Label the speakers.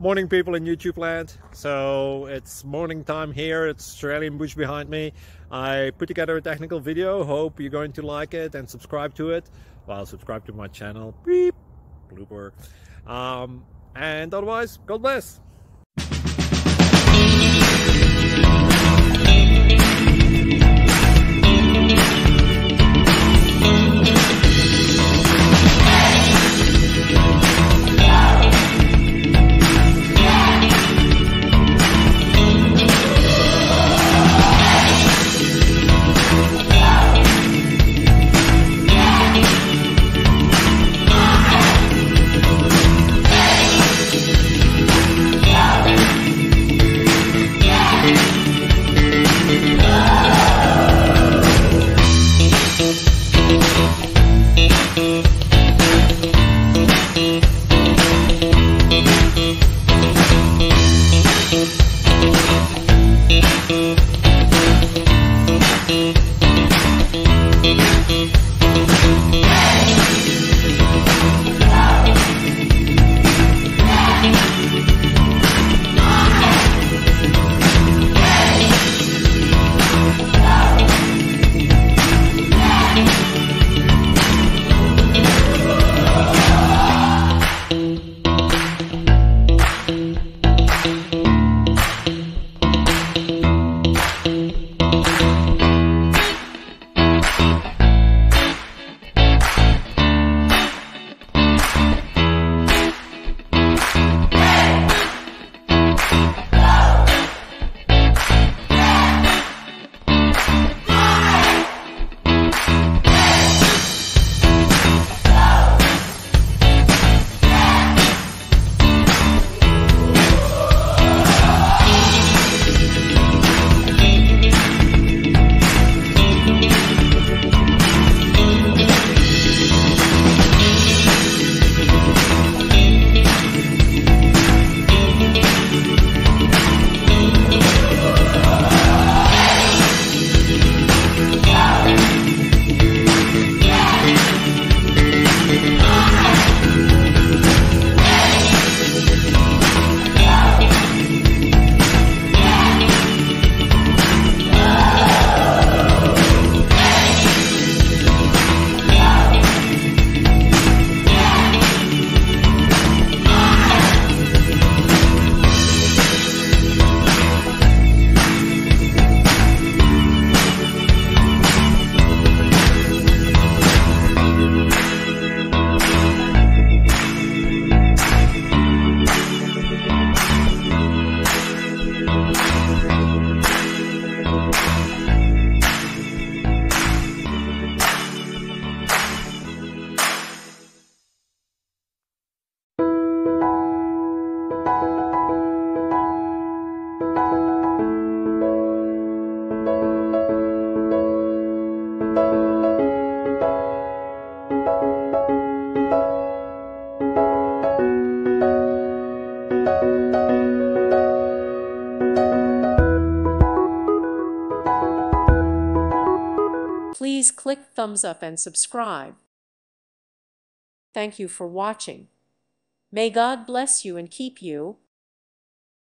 Speaker 1: Morning, people in YouTube land. So it's morning time here. It's Australian bush behind me. I put together a technical video. Hope you're going to like it and subscribe to it. Well, subscribe to my channel. Beep. Blooper. And otherwise, God bless.
Speaker 2: Please click thumbs up and subscribe. Thank you for watching. May God bless you and keep you.